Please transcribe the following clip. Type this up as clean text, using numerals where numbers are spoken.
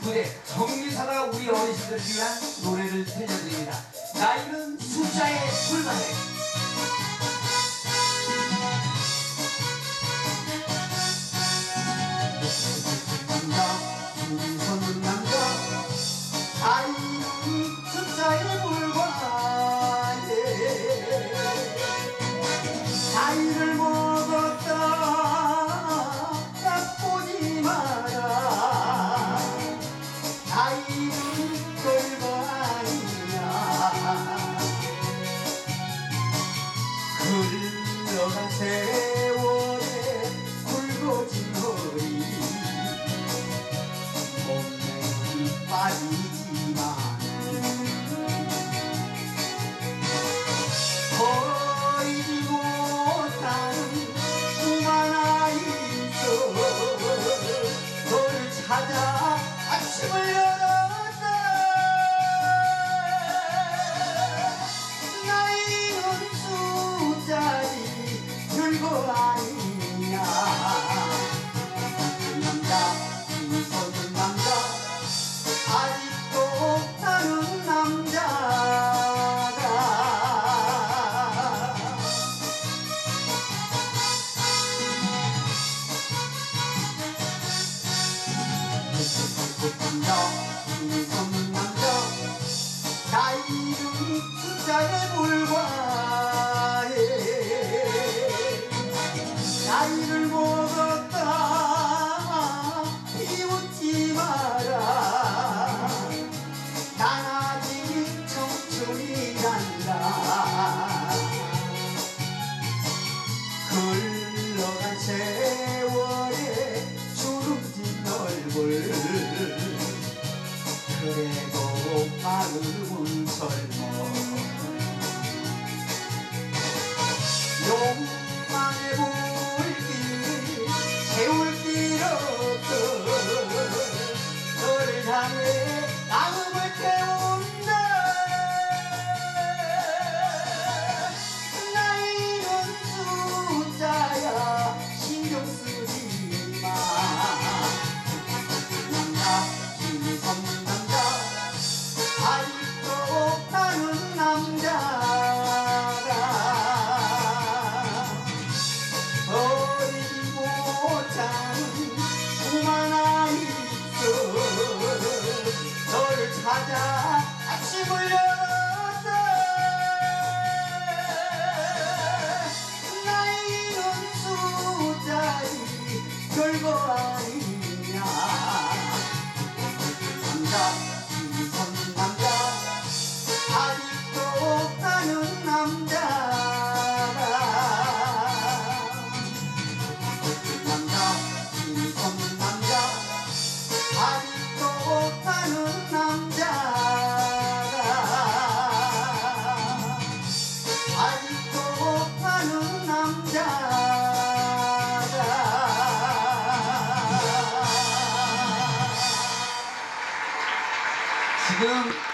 부대 정리사가 우리 어르신들을 위한 노래를 들려드립니다. 나이는 숫자에 불과해. 남자 손은 남자 나이는 숫자에 불과해. 나이를 먹었다 보지 마라. 나이는 별거 아니야. 흘러간 세월에 굵어진 허리 몸매는 빠지지만 버리지 못하는 수많은 아이도 너를 찾아 아침을 열었다. 나이는 숫자지 별거 아니야. 남자 손은 남자 아직도 나는 남자다. 남자 손은 남자 나이는 숫자에 불과해. 나이를 먹었다 비웃지 마라. 난 아직 청춘이란다. 흘러간 세월에 주름진 얼굴 그래도 마음은 젊어. 욕망의 불길 세울길 없어. 너를 향해 마음을 태운다. 나이는 숫자야 신경 쓰지 마. 남자 힘이 섰는 남자 아직도 나는 남자다. 버리지 못하는 수많은 아이도 너를 찾아 아침을 열었다. 나이는 숫자지 별거 아니야. 남자 힘이 섰는 남자 아직도 나는 남자다. 남자 힘이 섰는 남자 아직도 나는 남자다. 아직도 나는 남자다. 지금